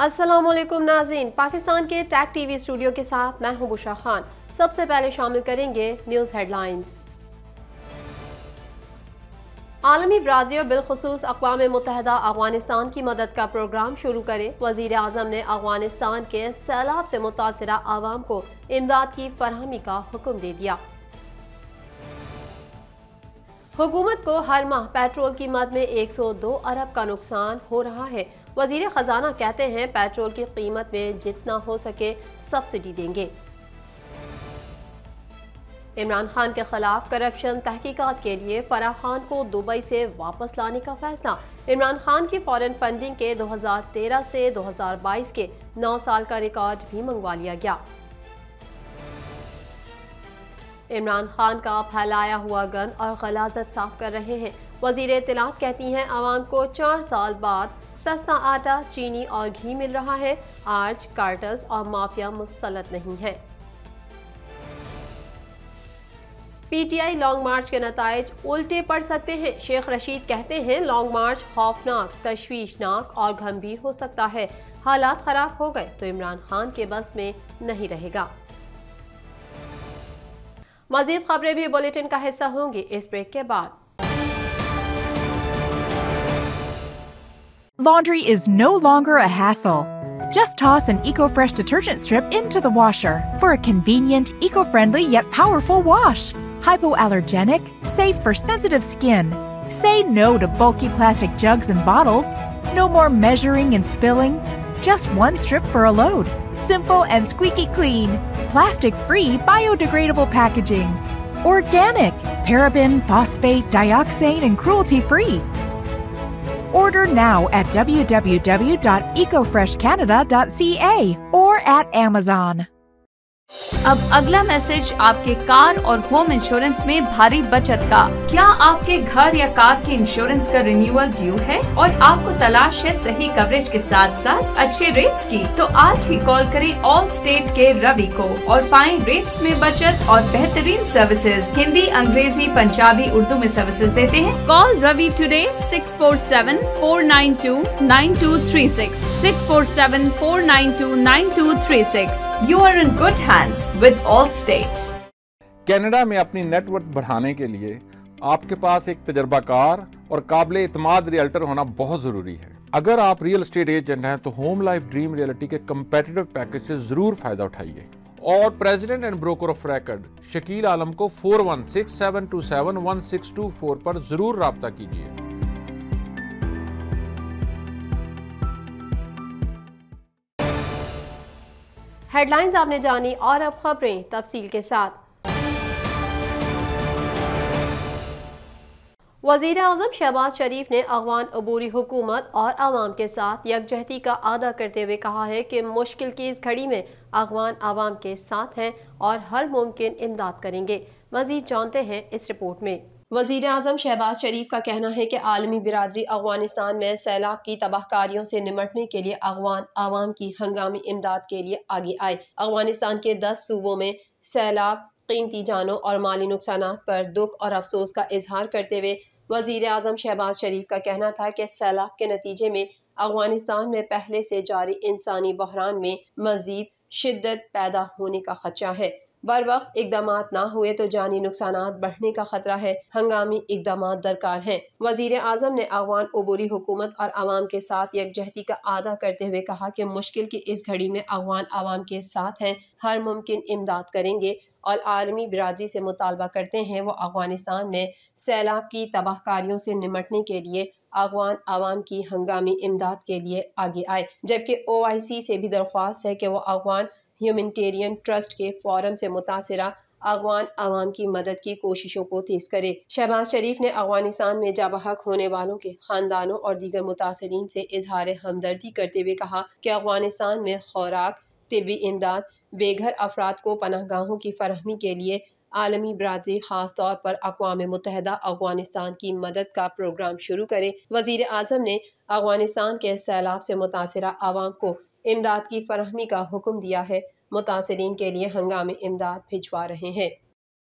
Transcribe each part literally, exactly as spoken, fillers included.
अस्सलामुअलैकुम नाज़रीन, पाकिस्तान के टैग टीवी स्टूडियो के साथ मैं हूं बुशरा खान। सबसे पहले शामिल करेंगे न्यूज़ हेडलाइंस। आलमी बरादरी और बिलखुसूस अक़वाम मुत्तहिदा अफ़गानिस्तान की मदद का प्रोग्राम शुरू करे। वज़ीर आज़म ने अफ़गानिस्तान के सैलाब से मुतासिरा आवाम को इमदाद की फरहमी का हुक्म दे दिया। हुकूमत को हर माह पेट्रोल कीमत में एक सौ दो अरब का नुकसान हो रहा है। वज़ीर ख़जाना कहते हैं पेट्रोल की कीमत में जितना हो सके सब्सिडी देंगे। इमरान खान के खिलाफ करप्शन तहकीकात के लिए फराह खान को दुबई से वापस लाने का फैसला। इमरान खान की फॉरेन फंडिंग के दो हज़ार तेरह से दो हज़ार बाईस के नौ साल का रिकॉर्ड भी मंगवा लिया गया। इमरान खान का फैलाया हुआ गन और गलाजत साफ कर रहे हैं। वज़ीर इत्तलात कहती हैं आवाम को चार साल बाद सस्ता आटा, चीनी और घी मिल रहा है। आज कार्टल्स और माफिया मुसल्लत नहीं है। पीटीआई लॉन्ग मार्च के नताइज उल्टे पड़ सकते हैं। शेख रशीद कहते हैं लॉन्ग मार्च खौफनाक, तशवीशनाक और गंभीर हो सकता है। हालात खराब हो गए तो इमरान खान के बस में नहीं रहेगा। मजीद खबरें भी बुलेटिन का हिस्सा होंगी इस ब्रेक के बाद। Laundry is no longer a hassle. Just toss an EcoFresh detergent strip into the washer for a convenient, eco-friendly yet powerful wash. Hypoallergenic, safe for sensitive skin. Say no to bulky plastic jugs and bottles. No more measuring and spilling. Just one strip for a load. Simple and squeaky clean. Plastic-free, biodegradable packaging. Organic, paraben, phosphate, dioxane, and cruelty-free. Order now at w w w dot eco fresh canada dot c a or at Amazon. अब अगला message आपके car और home insurance में भारी बचत का। क्या आपके घर या कार के इंश्योरेंस का रिन्यूअल ड्यू है और आपको तलाश है सही कवरेज के साथ साथ अच्छे रेट्स की? तो आज ही कॉल करें ऑल स्टेट के रवि को और पाएं रेट्स में बचत और बेहतरीन सर्विसेज। हिंदी, अंग्रेजी, पंजाबी, उर्दू में सर्विसेज देते हैं। Call Ravi today six four seven four nine two nine two three six six four seven four nine two nine two three six. You are in good hands with Allstate। कनाडा में अपनी net worth बढ़ाने के लिए आपके पास एक तजर्बाकार और काबिल इत्मीनान रियल्टर होना बहुत जरूरी है। अगर आप रियल एस्टेट एजेंट हैं तो होम लाइफ ड्रीम रियलिटी के कंपेटिटिव पैकेज से जरूर फायदा उठाइए और president and broker of record Shakeel Alam को four one six seven two seven one six two four पर जरूर राब्ता कीजिए। हेडलाइंस आपने जानी और अब खबरें तफसील के साथ। वज़ीर आज़म शहबाज शरीफ ने अफ़गान अबूरी हुकूमत और आवाम के साथ यकजहती का आदा करते हुए कहा है कि मुश्किल की इस घड़ी में अफ़गान आवाम के साथ हैं और हर मुमकिन इमदाद करेंगे। मज़ीद जानते हैं इस रिपोर्ट में। वज़ीर आज़म शहबाज शरीफ का कहना है कि आलमी बिरादरी अफ़गानिस्तान में सैलाब की तबाहकारियों से निमटने के लिए अफ़गान आवाम की हंगामी इमदाद के लिए आगे आए। अफ़गानिस्तान के दस सूबों में सैलाब कीमती जानों और माली नुकसानात पर दुख और अफसोस का इजहार करते हुए वज़ीर आज़म शहबाज शरीफ का कहना था कि सैलाब के नतीजे में अफ़गानिस्तान में पहले से जारी इंसानी बहरान में मज़ीद शिद्दत पैदा होने का खदशा है। बर वक्त इकदाम ना हुए तो जानी नुकसानात बढ़ने का खतरा है। हंगामी इकदाम दरकार हैं। वज़ीर आज़म ने अफ़गान अबूरी हुकूमत और आवाम के साथ यकजहती का आदा करते हुए कहा कि मुश्किल की इस घड़ी में अफ़गान आवाम के साथ हैं, हर मुमकिन इमदाद करेंगे और आलमी बिरादरी से मुतालबा करते हैं वो अफ़गानिस्तान में सैलाब की तबाहकारियों से निमटने के लिए अफ़गान आवाम की हंगामी इमदाद के लिए आगे आए। जबकि ओ आई सी से भी दरख्वास्त है कि वो अफ़गान ह्यूमैनिटेरियन ट्रस्ट के फोरम से मुतासिरा अफ़गान आवाम की मदद की कोशिशों को तेज करे। शहबाज शरीफ ने अफ़गानिस्तान में जाबहक होने वालों के खानदानों और दीगर मुतासरीन से इजहार हमदर्दी करते हुए कहा कि अफ़गानिस्तान में खुराक, तिब्बी इमदाद, बेघर अफराद को पनाहगाहों की फरहमी के लिए आलमी बरादरी खास तौर पर अक़वाम मुत्तहिदा अफ़गानिस्तान की मदद का प्रोग्राम शुरू करे। वज़ीर आज़म ने अफ़गानिस्तान के सैलाब से मुतासिरा आवाम को इमदाद की फरहमी का हुक्म दिया है। मुतासरीन के लिए हंगामी इमदाद भिजवा रहे हैं।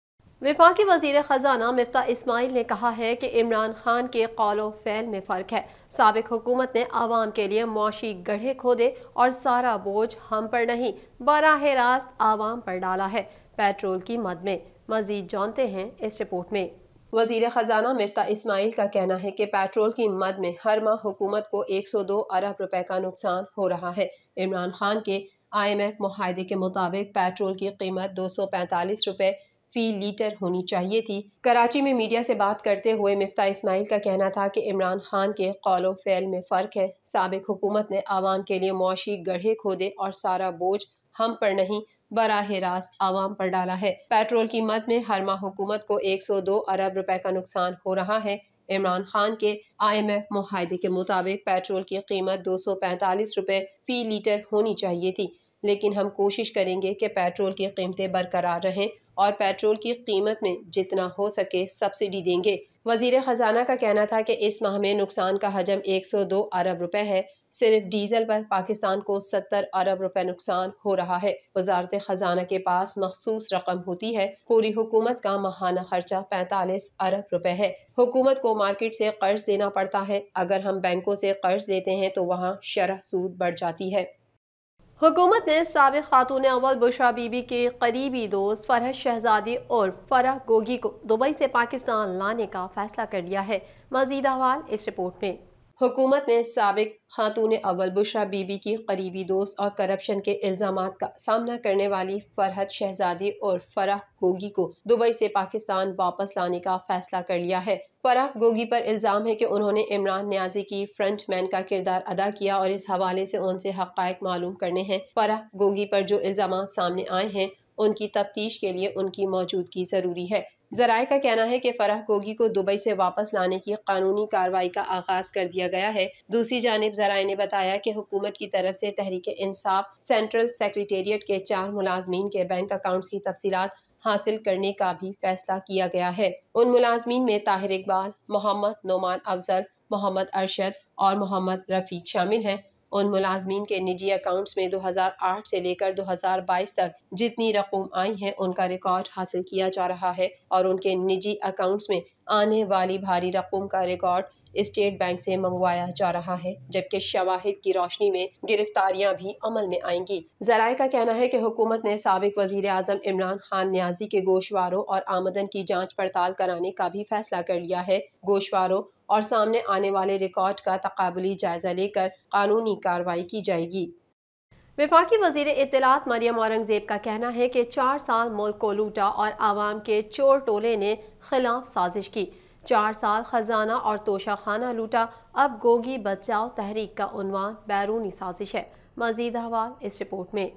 वफाकी वज़ीर ख़जाना मिफ्ता इस्माइल ने कहा है कि इमरान खान के कौलो फ़ैल में फ़र्क है। साबिक हुकूमत ने आवाम के लिए मुआशी गड्ढे खोदे और सारा बोझ हम पर नहीं बराह रास्त आवाम पर डाला है। पेट्रोल की मद में मज़ीद जानते हैं इस रिपोर्ट में। वज़ीर ख़जाना मिफ्ता इस्माइल का कहना है कि पेट्रोल की मद में हर माह हुकूमत को एक सौ दो अरब रुपए का नुकसान हो रहा है। इमरान खान के आई एम एफ मुआहदे के मुताबिक पेट्रोल की कीमत दो सौ पैंतालीस रुपए फी लीटर होनी चाहिए थी। कराची में मीडिया से बात करते हुए मिफ्ता इस्माइल का कहना था कि इमरान खान के कौलो फ़ैल में फ़र्क है। साबिक हुकूमत ने आवाम के लिए मुआशी गड्ढे खोदे और सारा बोझ हम पर नहीं बराह रास्त आवाम पर डाला है। पेट्रोल की मद में हर माह हुकूमत को एक सौ दो अरब रुपए का नुकसान हो रहा है। इमरान खान के आई एम एफ मुआहदे के मुताबिक पेट्रोल की कीमत दो सौ पैंतालीस रुपए फी लीटर होनी चाहिए थी, लेकिन हम कोशिश करेंगे कि पेट्रोल की कीमतें बरकरार रहें और पेट्रोल की कीमत में जितना हो सके सब्सिडी देंगे। वज़ीर ख़जाना का कहना था कि इस माह में नुकसान का हजम एक सौ दो अरब रुपए है। सिर्फ डीजल पर पाकिस्तान को सत्तर अरब रुपए नुकसान हो रहा है। वज़ारत ख़जाना के पास मखसूस रकम होती है। पूरी हुकूमत का माहाना खर्चा पैंतालीस अरब रुपए है। हुकूमत को मार्केट से कर्ज देना पड़ता है। अगर हम बैंकों से कर्ज लेते हैं तो वहाँ शरह सूद बढ़ जाती है। हुकूमत ने साबिक़ खातून अव्वल बुशरा बीबी के करीबी दोस्त फरहत शहजादी और फरह गोगी को दुबई से पाकिस्तान लाने का फैसला कर लिया है। मज़ीद अहवाल इस रिपोर्ट में। हुकूमत ने साबिक़ खातून अव्वल बुशरा बीबी की करीबी दोस्त और करप्शन के इल्ज़ामात का सामना करने वाली फरहत शहजादी और फरह गोगी को दुबई से पाकिस्तान वापस लाने का फैसला कर लिया है। फरह गोगी पर इल्ज़ाम है कि उन्होंने इमरान न्याजी की फ्रंट मैन का किरदार अदा किया और इस हवाले से उनसे हक़ाइक़ मालूम करने हैं। फरह गोगी पर जो इल्ज़ामात सामने आए हैं उनकी तफ्तीश के लिए उनकी मौजूदगी ज़रूरी है। ज़राए का कहना है कि फरह गोगी को दुबई से वापस लाने की कानूनी कार्रवाई का आगाज कर दिया गया है। दूसरी जानिब ज़राए ने बताया कि हुकूमत की तरफ से तहरीक इंसाफ सेंट्रल सेक्रेटेरिएट के चार मुलाजमीन के बैंक अकाउंट्स की तफसीलात हासिल करने का भी फैसला किया गया है। उन मुलाजमीन में ताहिर इकबाल, मोहम्मद नोमान अफजल, मोहम्मद अरशद और मोहम्मद रफीक शामिल हैं। उन मुलाजमीन के निजी अकाउंट्स में दो हज़ार आठ से लेकर दो हज़ार बाईस तक जितनी रकूम आई है उनका रिकॉर्ड हासिल किया जा रहा है और उनके निजी अकाउंट्स में आने वाली भारी रकूम का रिकॉर्ड स्टेट बैंक से मंगवाया जा रहा है, जबकि शवाहिद की रोशनी में गिरफ्तारियां भी अमल में आएंगी। ज़राए का कहना है कि हुकूमत ने साबिक वज़ीर आज़म इमरान खान न्याजी के गोशवारों और आमदन की जांच पड़ताल कराने का भी फैसला कर लिया है। गोशवारों और सामने आने वाले रिकॉर्ड का तकाबुली जायजा लेकर कानूनी कार्रवाई की जाएगी। वफाकी वज़ीर इत्तलात मरियम औरंगज़ेब का कहना है कि चार साल मुल्क को लूटा और आवाम के चोर टोले ने खिलाफ साजिश की। चार साल खजाना और तोशा खाना लूटा, अब गोगी बचाओ तहरीक का उन्वान बैरूनी साजिश है। मज़ीद अहवाल इस रिपोर्ट में।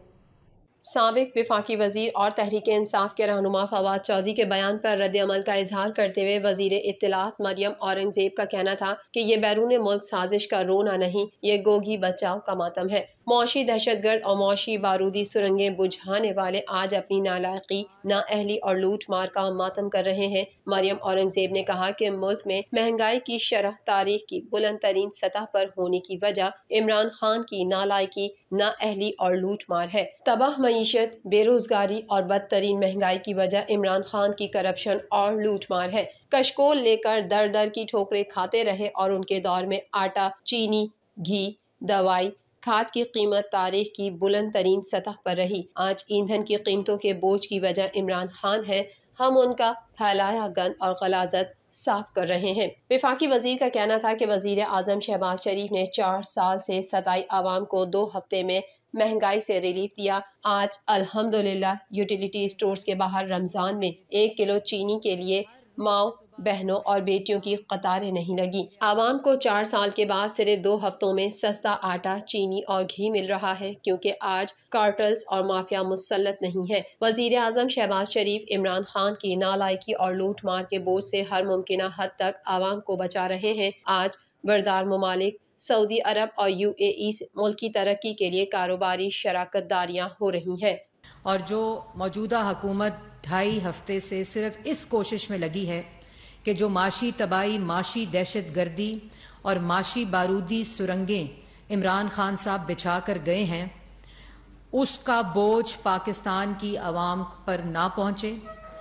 साबिक वफाकी वज़ीर और तहरीक इंसाफ के रहनुमा फवाद चौधरी के बयान पर रद्द अमल का इजहार करते हुए वज़ीर इत्तलात मरियम औरंगज़ेब का कहना था कि ये बैरून मुल्क साजिश का रोना नहीं, ये गोगी बचाओ का मातम है। मौशी दहशतगर्द और मौशी बारूदी सुरंगें बुझाने वाले आज अपनी नालायकी, नाअहली और लूट मार का मातम कर रहे हैं। मरियम औरंगज़ेब ने कहा कि मुल्क में महंगाई की शरह तारीख की बुलंद तरीन सतह पर होने की वजह इमरान खान की नालायकी, नाअहली और लूट मार है। तबाह मईशत, बेरोजगारी और बदतरीन महंगाई की वजह इमरान खान की करप्शन और लूट मार है। कशकोल लेकर दर दर की ठोकरें खाते रहे और उनके दौर में आटा, चीनी, घी, दवाई, खाद की कीमत तारीख की बुलंद तरीन सतह पर रही। आज ईंधन की कीमतों के बोझ की वजह इमरान खान है। हम उनका फैलाया गंद और गलाजत साफ कर रहे हैं। वफाकी वजीर का कहना था कि वजीर आजम शहबाज शरीफ ने चार साल से सताई आवाम को दो हफ्ते में महंगाई से रिलीफ दिया। आज अल्हम्दुलिल्लाह यूटिलिटी स्टोर्स के बाहर रमजान में एक किलो चीनी के लिए माओ, बहनों और बेटियों की कतारें नहीं लगी। आवाम को चार साल के बाद सिर्फ दो हफ्तों में सस्ता आटा, चीनी और घी मिल रहा है, क्योंकि आज कार्टल्स और माफिया मुसल्लत नहीं है। वजीर आजम शहबाज शरीफ इमरान खान की नालायकी और लूट मार के बोझ से हर मुमकिन हद तक आवाम को बचा रहे हैं। आज बरदार ममालिक सऊदी अरब और यू ए ई से मुल्क की तरक्की के लिए कारोबारी शराकत दारियाँ हो रही हैं। और जो मौजूदा हुकूमत ढाई हफ्ते से सिर्फ इस कोशिश में लगी है कि जो माशी तबाही, माशी दहशत गर्दी और माशी बारूदी सुरंगें इमरान खान साहब बिछा कर गए हैं, उसका बोझ पाकिस्तान की आवाम पर ना पहुंचे।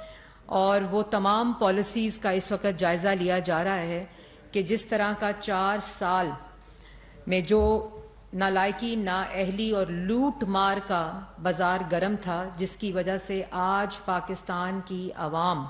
और वो तमाम पॉलिसीज़ का इस वक्त जायज़ा लिया जा रहा है कि जिस तरह का चार साल में जो नालायकी, नाअहली और लूट मार का बाजार गर्म था, जिसकी वजह से आज पाकिस्तान की आवाम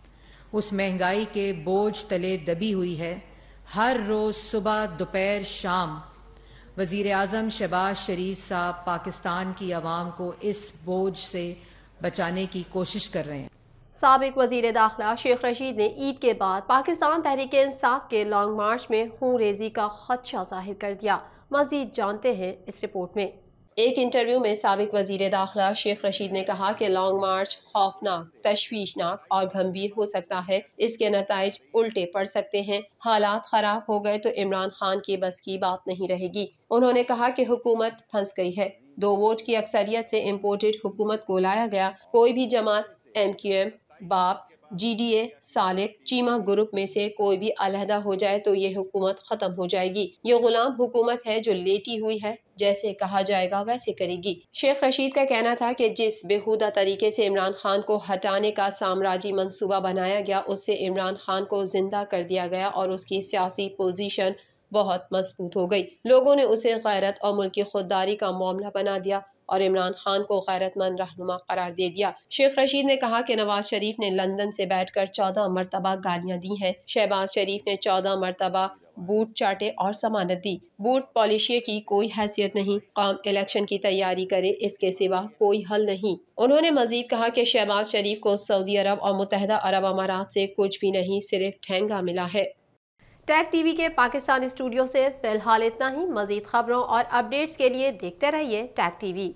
उस महंगाई के बोझ तले दबी हुई है। हर रोज़ सुबह दोपहर शाम वज़ीर आज़म शहबाज शरीफ साहब पाकिस्तान की आवाम को इस बोझ से बचाने की कोशिश कर रहे हैं। साबिक वज़ीर दाखिला शेख रशीद ने ईद के बाद पाकिस्तान तहरीक इंसाफ के लॉन्ग मार्च में खून रेजी का खदशा जाहिर कर दिया। मज़ीद जानते हैं इस रिपोर्ट में। एक इंटरव्यू में साबिक वज़ीर दाखिला शेख रशीद ने कहा कि लॉन्ग मार्च खौफनाक, तशवीशनाक और गंभीर हो सकता है। इसके नताइज उल्टे पड़ सकते हैं। हालात खराब हो गए तो इमरान खान की बस की बात नहीं रहेगी। उन्होंने कहा कि हुकूमत फंस गई है। दो वोट की अक्सरियत से इम्पोर्टेड हुकूमत को लाया गया। कोई भी जमात M Q M, BAP, G D A, Salik, Cheema group में से कोई भी अलहदा हो जाए तो ये हुकूमत खत्म हो जाएगी। ये गुलाम हुकूमत है जो लेटी हुई है, जैसे कहा जाएगा वैसे करेगी। शेख रशीद का कहना था कि जिस बेहुदा तरीके से इमरान खान को हटाने का साम्राज्य मंसूबा बनाया गया, उससे इमरान खान को जिंदा कर दिया गया और उसकी सियासी पोजीशन बहुत मजबूत हो गई। लोगों ने उसे गैरत और मुल्क की खुददारी का मामला बना दिया और इमरान खान को गैरतमंद रहनुमा करार दे दिया। शेख रशीद ने कहा कि नवाज शरीफ ने लंदन से बैठकर चौदह मरतबा गालियां दी हैं। शहबाज शरीफ ने चौदह मरतबा बूट चाटे और जमानत दी। बूट पॉलिशिये की कोई हैसियत नहीं। कौम इलेक्शन की तैयारी करे, इसके सिवा कोई हल नहीं। उन्होंने मजीद कहा कि शहबाज शरीफ को सऊदी अरब और मुत्तहिदा अरब अमारात से कुछ भी नहीं, सिर्फ ठेंगा मिला है। टैग टीवी के पाकिस्तान स्टूडियो से फिलहाल इतना ही। मजीद खबरों और अपडेट्स के लिए देखते रहिए Tag TV.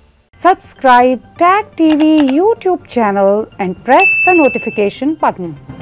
Subscribe Tag T V YouTube channel and press the notification button.